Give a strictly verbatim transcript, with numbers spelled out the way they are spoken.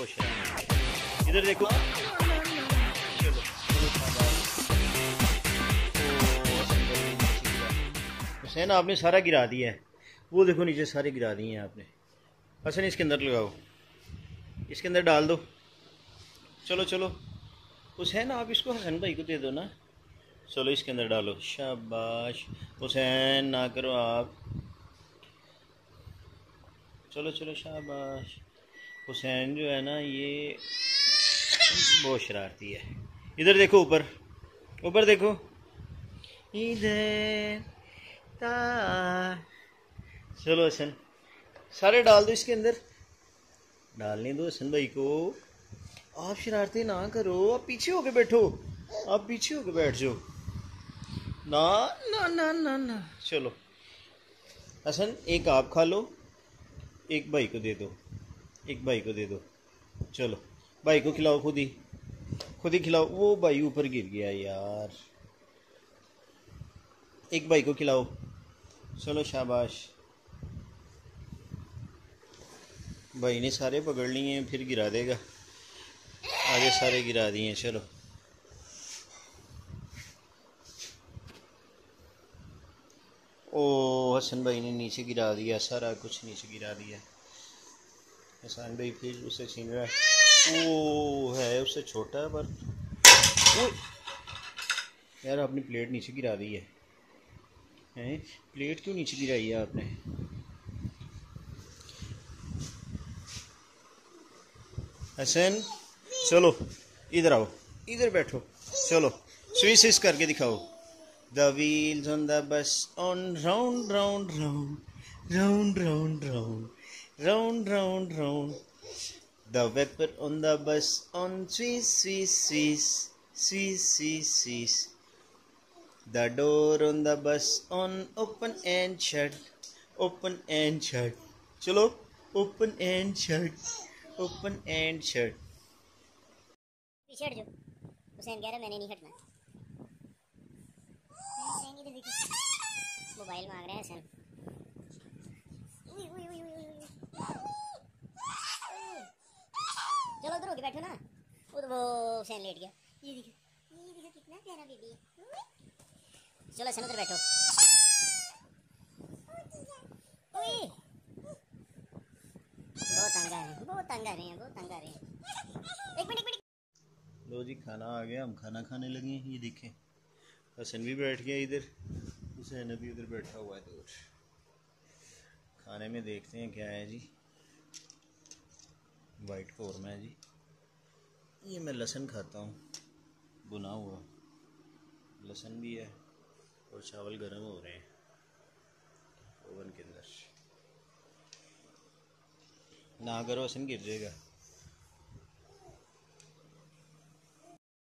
बहुत शरारती। इधर देखो, चलो हुसैन आपने सारा गिरा दिया है, वो देखो नीचे सारे गिरा दिए हैं आपने। हसन इसके अंदर लगाओ, इसके अंदर डाल दो। चलो चलो हुसैन आप इसको हसन भाई को दे दो ना। चलो इसके अंदर डालो, शाबाश। हुसैन ना करो आप, चलो चलो शाबाश। हुसैन जो है ना ये बहुत शरारती है। इधर देखो, ऊपर ऊपर देखो, इधर ता। चलो हसन सारे डाल दो इसके अंदर, डालने दो हसन भाई को। आप शरारती ना करो, आप पीछे होके बैठो, आप पीछे होके बैठ जाओ ना ना ना ना ना। चलो हसन एक आप खा लो, एक भाई को दे दो, एक भाई को दे दो। चलो भाई को खिलाओ, खुद ही खुद ही खिलाओ। वो भाई ऊपर गिर गया यार, एक भाई को खिलाओ। चलो शाबाश, भाई ने सारे पकड़ लिए हैं, फिर गिरा देगा। आगे सारे गिरा दिए हैं। चलो ओ हसन भाई ने नीचे गिरा दिया, सारा कुछ नीचे गिरा दिया। हसन भाई फिर उसे छीन रहा है, वो है उससे छोटा है पर ओ यार आपने प्लेट नीचे गिरा दी है, हैं? प्लेट क्यों नीचे गिराई है आपने? हसन चलो इधर आओ, इधर बैठो। चलो स्विच स्विच करके दिखाओ। The wheels on the bus on round round round round round round round round round. The wiper on the bus on swish swish swish swish swish swish. The door on the bus on open and shut open and shut. चलो open and shut open and shut. पीछे हट जाओ, हुसैन कह रहा मैंने नहीं हटना। हुसैन इधर देखो, मोबाइल मांग रहे हैं हुसैन। चलो उधर होके बैठो ना, उधर वो हुसैन लेट गया। ये देखो, ये देखो कितना प्यारा बेबी है। चलो हुसैन उधर बैठो। बहुत तंग आ रहे हैं, बहुत तंग आ रहे हैं, बहुत तंग आ रहे हैं। एक मिनट एक मिनट। लो जी खाना आ गया, हम खाना खाने लगे हैं। ये देखें हसन भी बैठ गया इधर, हुसैन अभी उधर बैठा हुआ है दूर। खाने में देखते हैं क्या है जी। वाइट कौरमा है जी, ये मैं लहसुन खाता हूँ, भुना हुआ लहसुन भी है, और चावल गर्म हो रहे हैं ओवन के अंदर। ना करो हसन गिर जाएगा।